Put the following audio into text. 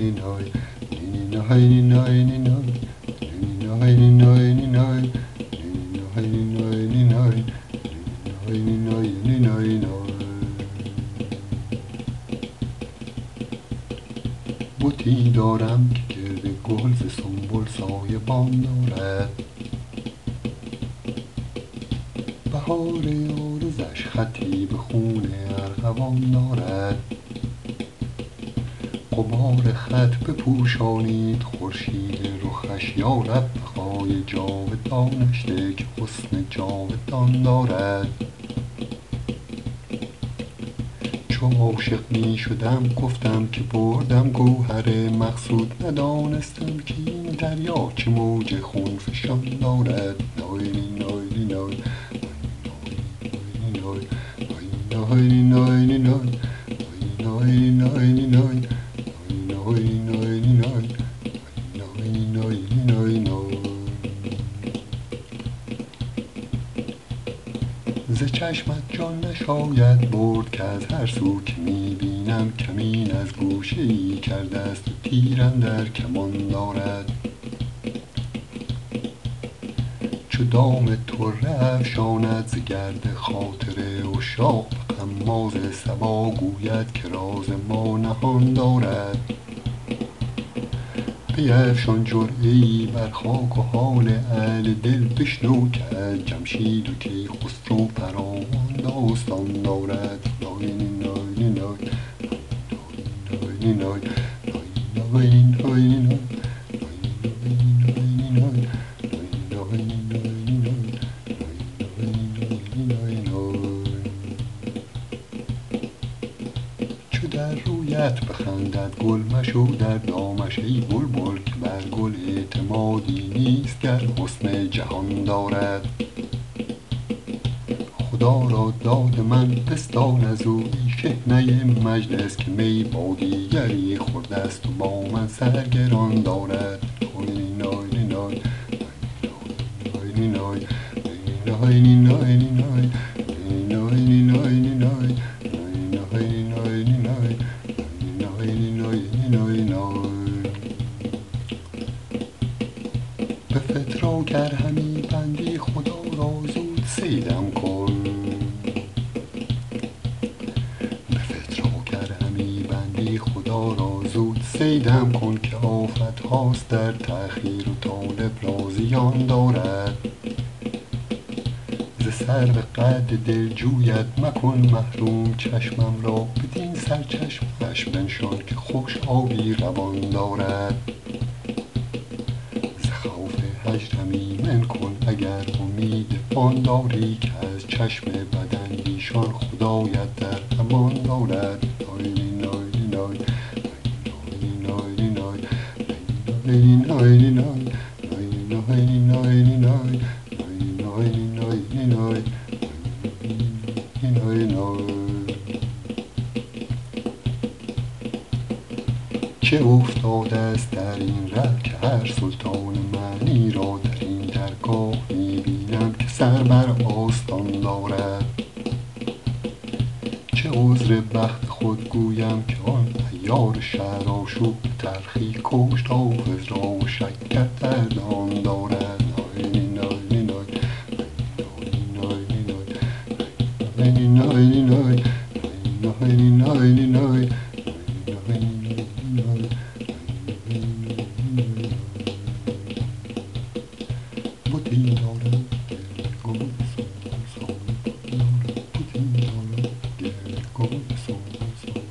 بتی دارم که گرد گل ز سنبل سایه بان دارد، بهار عارضش خطی به خون ارغوان دارد. غبار خط بپوشانید خورشید رخش یارب، بقای جاودانش ده که حسن جاودان دارد. چو عاشق می شدم گفتم که بردم گوهر مقصود، ندانستم که این دریا چه موج خون فشان دارد. نای نای نای نای نای نای نای نای ز چشمت جان نشاید برد که از هر سو که می بینم کمین از گوشه ای کرده است و تیر اندر کمان دارد. چو دام طره افشاند ز گرد خاطر عشاق، غماز صبا گوید که راز ما نهان دارد. بیفشان جرعه ای بر خاک و حال اهل دل بشنو که از جمشید و کیخسرو فراوان داستان دارد. نای نای نای نای نای نای نای نای چو در رویت بخندد گل مشو در دامش ای بلبل، که بر گل اعتمادی نیست گر حسن جهان دارد. خدا را داد من بستان از او ای شحنه مجلس، که می با دیگری خورده است و با من سرگران دارد. نای نای نای نای نای نای نای نای به فتراک همی بندی خدا را زود صیدم کن. به فتراک همی بندی خدا را زود صیدم کن، که آفت هاست در تأخیر و طالب را زیان دارد. ز سرو قد دل جویت مکن محروم چشمم را، بدین سرچشمش بنشان که خوش آبی روان دارد. ز خوف هجرم ایمن کن اگر امید آن داری، که از چشم بداندیشان خدایت در امان دارد. نای نای نای نای نای نای نای نای چه افتاده است در این ره که هر سلطان معنی را در این درگاه می بینم که سر بر آستان دارد. چه عذر بخت خود گویم که آن عیار شهرآشوب به تلخی کشت حافظ را و شکر در دهان دارد. نای نای نای نای بتی دارم گل سنبل سایه بان دارد. بتی دارم گل سنبل سایه